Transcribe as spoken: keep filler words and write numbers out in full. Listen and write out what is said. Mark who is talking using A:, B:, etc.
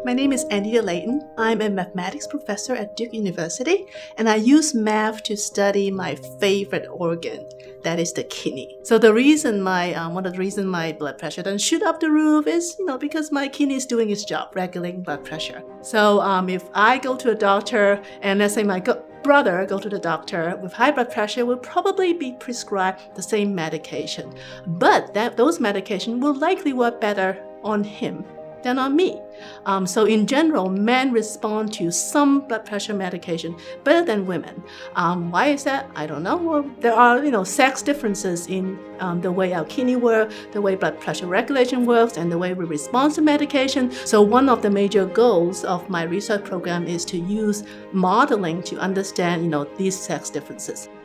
A: My name is Anita Layton. I'm a mathematics professor at Duke University, and I use math to study my favorite organ, that is the kidney. So the reason my, um, one of the reasons my blood pressure doesn't shoot up the roof is, you know, because my kidney is doing its job, regulating blood pressure. So um, if I go to a doctor, and let's say my go brother go to the doctor with high blood pressure, will probably be prescribed the same medication. But that those medications will likely work better on him than on me. Um, so in general, men respond to some blood pressure medication better than women. Um, why is that? I don't know. Well, there are, you know, sex differences in um, the way our kidney work, the way blood pressure regulation works, and the way we respond to medication. So one of the major goals of my research program is to use modeling to understand, you know, these sex differences.